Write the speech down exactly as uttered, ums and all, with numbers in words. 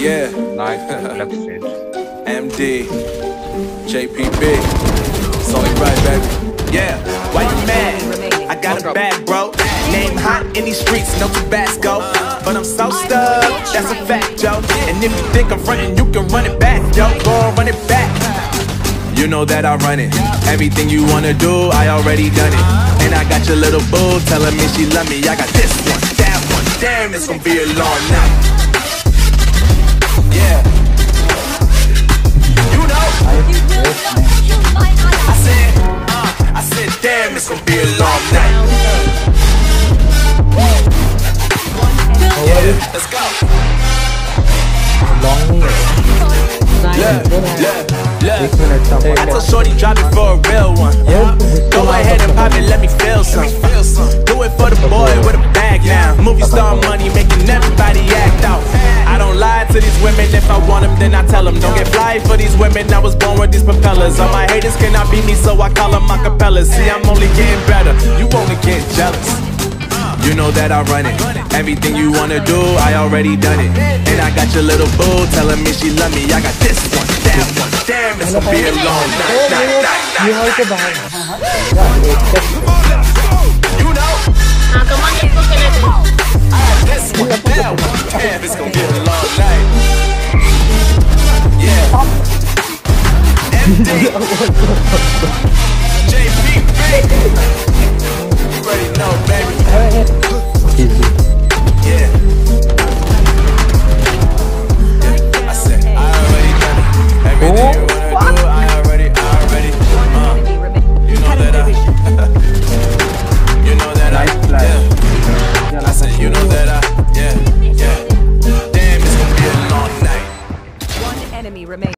Yeah. Nice. Left side. M D. J P B. It's only right, baby. Yeah. Why you mad? I got a bag, bro. Name hot in these streets, no Tabasco. But I'm so stuck, that's a fact, yo. And if you think I'm frontin', you can run it back, yo. Go on, run it back. You know that I run it. Everything you wanna do, I already done it. And I got your little boo telling me she love me. I got this one, that one. Damn, it's gonna be a long night. Yeah. You know. I said, uh, I said, damn, it's gonna be a long night. Yeah, let's go. Yeah, yeah, yeah. I told Shorty drop it for a real one. Go ahead and pop it, let me feel some. Do it for the boy with a bag now. Movie star money making everybody act out. I don't lie to these women, if I want them then I tell them. Don't get fly for these women, I was born with these propellers. All my haters cannot beat me, so I call them acapellas. See, I'm only getting better, you only get jealous. You know that I run it. Everything you wanna do, I already done it. And I got your little boo telling me she love me. I got this one, that one. Damn, it's gonna be a long night, night, night, night. You know. I got this one, that one. Damn, it's gonna be a long night. Yeah. M D. J P B. You already know, baby. Easy. Yeah. Yeah. I said, I already done it. Everything you wanna do, I already, I already. Uh, you know that I, you know that I, yeah. I said, you know that I, yeah, yeah. Damn, it's gonna be a long night. One enemy remains.